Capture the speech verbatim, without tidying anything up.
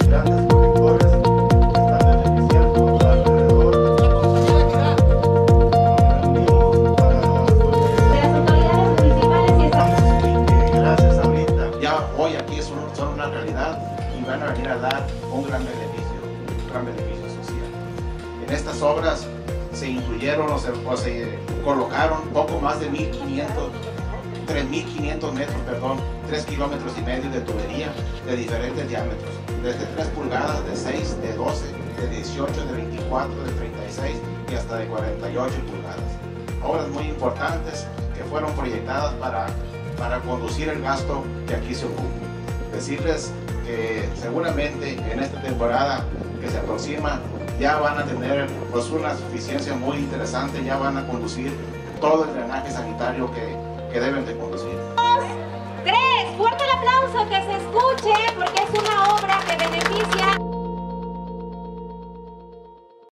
grandes colectores están beneficiando alrededor de las autoridades municipales y estatales. y que gracias ahorita ya hoy aquí son, son una realidad y van a venir a dar un gran beneficio, un gran beneficio social. En estas obras se incluyeron o se, o se colocaron poco más de mil quinientos, tres mil quinientos metros, perdón, tres kilómetros y medio de tubería de diferentes diámetros, desde tres pulgadas, de seis, de doce, de dieciocho, de veinticuatro, de treinta y seis y hasta de cuarenta y ocho pulgadas. Obras muy importantes que fueron proyectadas para, para conducir el gasto que aquí se ocupa. Decirles que seguramente en esta temporada que se aproxima ya van a tener pues, una suficiencia muy interesante, ya van a conducir todo el drenaje sanitario que, que deben de conducir. Dos, tres, fuerte el aplauso, que se escuche.